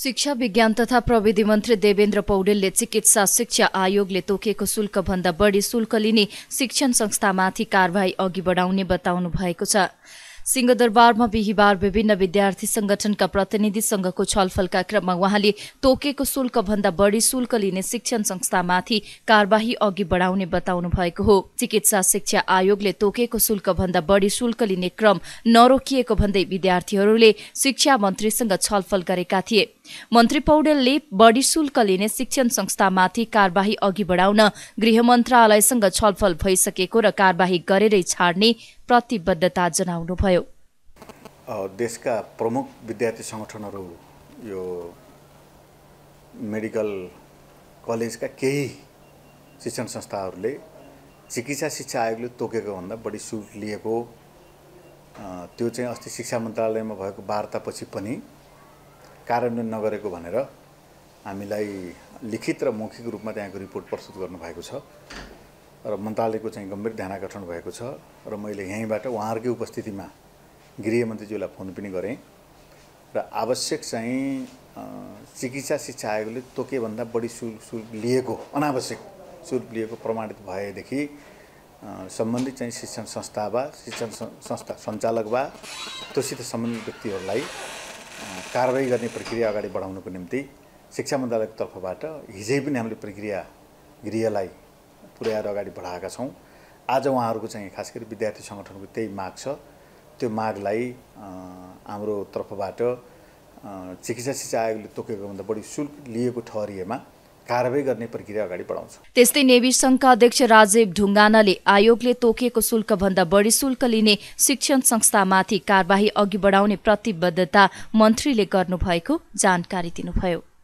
शिक्षा विज्ञान तथा प्रविधि मन्त्री देवेन्द्र पौडेलले चिकित्सा शिक्षा आयोगले तोकेको शुल्कभन्दा बढी शुल्क लिने शिक्षण संस्थामाथि कारबाही अघि बढाउने बताउनु भएको छ। सिंहदरबारमा बिहिबार विभिन्न विद्यार्थी संगठनका प्रतिनिधिसँगको छलफलका क्रममा उहाँले तोकेको शुल्कभन्दा बढी शुल्क लिने शिक्षण संस्थामाथि कारबाही अघि बढाउने बताउनु भएको हो। चिकित्सा शिक्षा आयोगले तोकेको शुल्कभन्दा बढी शुल्क लिने क्रम नरोकिएको भन्दै विद्यार्थीहरूले शिक्षा मन्त्रीसँग छलफल गरेका थिए। मन्त्री पौडेलले बढी शुल्क लिने शिक्षण संस्थामाथि कारबाही अघि बढाउन गृह मन्त्रालयसँग छलफल भइसकेको र कारबाही गरेरै छाड्ने प्रतिबद्धता जनाउनुभयो। देशका प्रमुख विद्यार्थी संगठनहरू यो मेडिकल कलेजका केही शिक्षण संस्थाहरूले चिकित्सा शिक्षा आयोगले तोकेको भन्दा बढी शुल्क लिएको त्यो चाहिँ अस्ति शिक्षा मन्त्रालयमा भएको वार्तापछि पनि कार्यान्वयन नगरेको भनेर हामीलाई लिखित र मौखिक रूपमा त्यहाँको रिपोर्ट प्रस्तुत गर्नुभएको छ र मन्त्रालयको चाहिँ गम्भीर ध्यानाकर्षण भएको छ र मैले यहीँबाट उहाँहरूकै उपस्थितिमा गृहमन्त्रीज्यूलाई फोन पनि गरेँ र आवश्यक चाहिँ चिकित्सा शिक्षा आयोगले तोकेभन्दा बढी शुल्क लिएको अनावश्यक शुल्क लिएको प्रमाणित भएदेखि सम्बन्धित चाहिँ शिक्षण संस्था वा शिक्षण संस्था सञ्चालक वा त्योसित सम्बन्धित व्यक्तिहरूलाई कारबाही गर्ने प्रक्रिया अगाडि बढाउनको निम्ति शिक्षा मन्त्रालयको तर्फबाट हिजै पनि हामीले प्रक्रिया गृहलाई पुर्याएर अगाडि बढाएका छौँ। आज उहाँहरूको चाहिँ खास गरी विद्यार्थी सङ्गठनको त्यही माग छ। त्यो मागलाई हाम्रो तर्फबाट चिकित्सा शिक्षा आयोगले तोकेको भन्दा बढी शुल्क लिएको ठहरिएमा कारबाही गर्ने प्रक्रिया अगाडि बढाउँछ। त्यस्तै नेवी संघका अध्यक्ष राजीव ढुङ्गानाले आयोगले तोकेको शुल्कभन्दा बढी शुल्क लिने शिक्षण संस्थामाथि कारबाही अघि बढाउने प्रतिबद्धता मन्त्रीले गर्नुभएको जानकारी दिनुभयो।